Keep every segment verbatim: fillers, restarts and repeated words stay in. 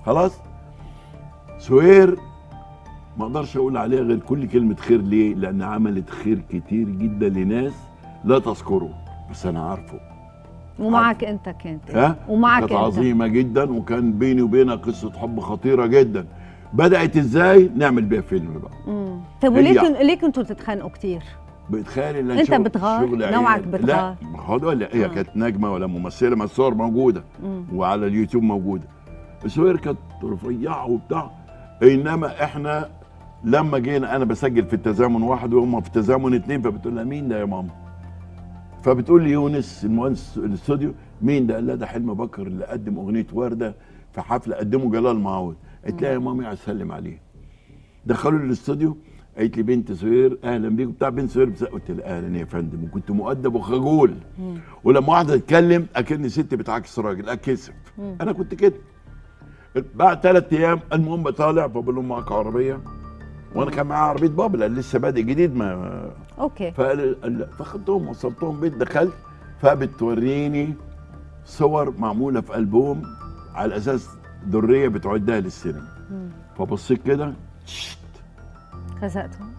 خلاص. سهير ما اقدرش اقول عليها غير كل كلمه خير. ليه؟ لان عملت خير كتير جدا لناس لا تذكره، بس انا عارفه. ومعك انت كانت ها؟ ومعك كانت انت عظيمه جدا، وكان بيني وبينها قصه حب خطيره جدا. بدات ازاي؟ نعمل بيها فيلم بقى. امم طب وليه كن... ليه كنتوا تتخانقوا كتير؟ بتخيل ان انت بتغار؟ نوعك بتغار؟ لا خدوا لا هي آه. كانت نجمه ولا ممثله، ما الصور موجوده مم. وعلى اليوتيوب موجوده. سهير كانت رفيعه وبتاع، انما احنا لما جينا انا بسجل في التزامن واحد وهم في التزامن اتنين، فبتقول لها مين ده يا ماما؟ فبتقول لي يونس المهندس الاستوديو مين ده؟ قال لها ده حلمي بكر اللي قدم اغنيه ورده في حفله قدمه جلال معوض. قالت لها يا مامي عايز اسلم عليه. دخلوا الاستوديو، قالت لي بنت سهير اهلا بيك بتاع بنت سهير. قلت لها اهلا يا فندم، وكنت مؤدب وخجول. ولما واحده تتكلم اكني ست بتعاكس راجل اتكسف. انا كنت كده. بعد ثلاث ايام المهم بطالع فبقول لهم معاك عربيه، وانا كان معايا عربيه بابا لان لسه بادئ جديد ما اوكي. فاخدتهم وصلتهم بيت، دخلت فبتوريني صور معموله في البوم على اساس دريه بتعدها للسينما. فبصيت كده خزقتهم.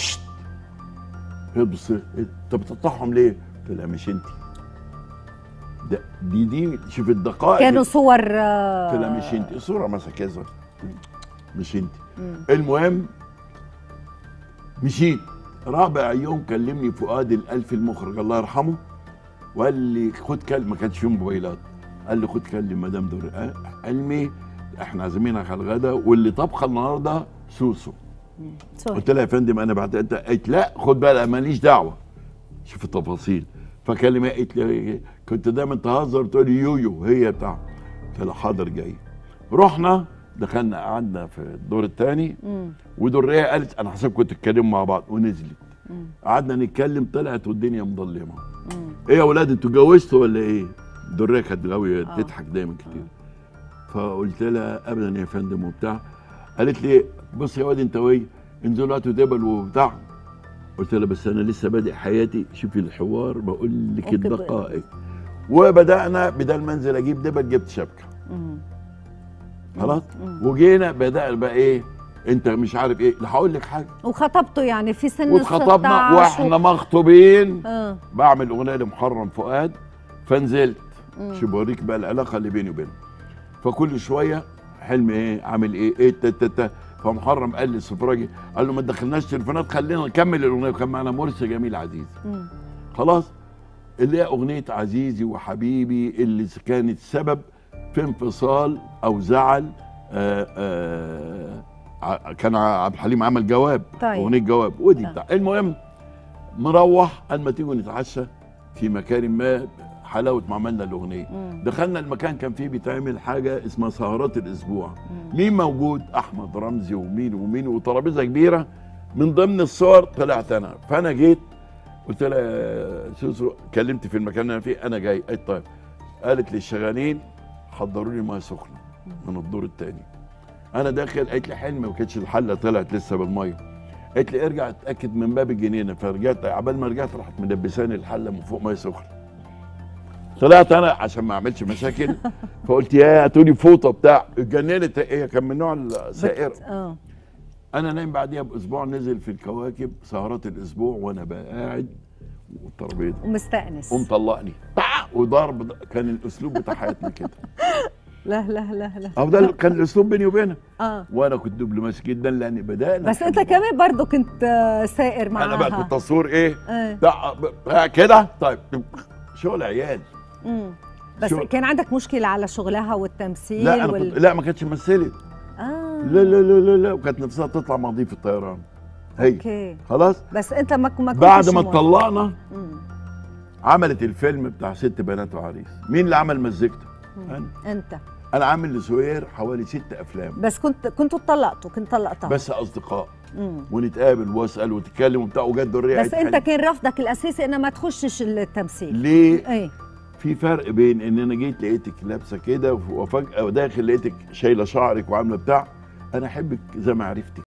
هي تبص انت بتقطعهم ليه؟ قلت لها مش انت. ده دي دي شوف الدقائق كانوا صور. قلت لها مش انت، الصوره مثلا كذا مش انت. المهم مشيت. رابع يوم كلمني فؤاد الألفي المخرج الله يرحمه، وقال لي خد كلم، ما كانش فيه موبايلات، قال لي خد كلم مدام دور علمي احنا عازمينك على الغدا واللي طبخه النهارده سوسو. قلت لها يا فندم انا بعد انت، قالت لا خد بقى ماليش دعوه. شوف التفاصيل. فكلمه قالت لي كنت دايما تهزر تقول لي يويو هي بتاع. قلت لها حاضر جاي. رحنا دخلنا قعدنا في الدور الثاني، ودريه قالت انا حسب كنتوا تتكلموا مع بعض ونزلت. قعدنا نتكلم طلعت والدنيا مظلمه. ايه يا اولاد انتوا اتجوزتوا ولا ايه؟ دريه كانت غاويه تضحك دايما كتير. فقلت لها ابدا يا فندم وبتاع. قالت لي بص يا واد انت وهي انزلوا هاتوا دبل وبتاع. قلت لها بس انا لسه بادئ حياتي، شوفي الحوار بقول لك الدقائق. وبدانا بدل ما انزل اجيب دبل جبت شبكه. خلاص؟ وجينا بدأنا بقى ايه؟ انت مش عارف ايه، لا هقول لك حاجه. وخطبتوا يعني في سن واتخطبنا واحنا مخطوبين. آه. بعمل اغنيه لمحرم فؤاد فنزلت. شو بوريك بقى العلاقه اللي بيني وبينه. فكل شويه حلمي ايه؟ عامل ايه؟ ايه تتا. فمحرم قال لي السفراجي قال له ما تدخلناش تليفونات خلينا نكمل الاغنيه، وكان معنا مرسي جميل عزيز. مم. خلاص؟ اللي هي اغنيه عزيزي وحبيبي اللي كانت سبب في انفصال او زعل. آآ آآ كان عبد الحليم عمل جواب. طيب. اغنيه جواب ودي بتاع. المهم مروح قال ما تيجوا نتعشى في مكان ما، حلاوه ما عملنا الاغنيه. مم. دخلنا المكان كان فيه بيتعمل حاجه اسمها سهرات الاسبوع. مم. مين موجود؟ احمد رمزي ومين ومين وترابيزه كبيره. من ضمن الصور طلعت انا. فانا جيت قلت لها سوسو كلمت في المكان اللي انا فيه انا جاي. قالت طيب. قالت لي الشغالين حضروا لي ميه سخنه من الدور الثاني. انا داخل قالت لي حلمي، ما كانتش الحله طلعت لسه بالميه. قالت لي ارجع اتاكد من باب الجنينه. فرجعت عبال ما رجعت راحت ملبساني الحله من فوق ميه سخنه. طلعت انا عشان ما اعملش مشاكل فقلت يا هاتولي فوطه بتاع. اتجننت هي، كان من نوع السائر. اه انا نايم بعديها باسبوع نزل في الكواكب سهرات الاسبوع وانا بقى قاعد والترابيزه ومستانس ومطلقني وضرب. كان الاسلوب بتاع حياتنا كده. لا لا لا لا اه ده كان الاسلوب بيني وبينها. اه وانا كنت دبلوماسي جدا لان بدانا. بس انت كمان برضو كنت سائر معاها. انا بقى كنت تصوير ايه؟ اه كده. طيب شغل عيال. امم بس شغل. كان عندك مشكله على شغلها والتمثيل؟ لا أنا وال... كنت... لا ما كانتش مثلت. اه لا لا لا لا لا وكانت نفسها تطلع مع ضيف الطيران. هي اوكي خلاص. بس انت ما ما كنتش بعد ما اتطلقنا عملت الفيلم بتاع ست بنات وعريس. مين اللي عمل مزيكته؟ انا. انت. انا عامل لسهير حوالي ست افلام. بس كنت كنتوا اتطلقتوا كنت طلقتها بس اصدقاء. مم. ونتقابل واسال وتتكلم وبتاع وجت دريه. بس انت كان رفضك الاساسي ان ما تخشش التمثيل. ليه؟ ايه؟ في فرق بين ان انا جيت لقيتك لابسه كده وفجاه وداخل لقيتك شايله شعرك وعامله بتاع. انا احبك زي ما عرفتك.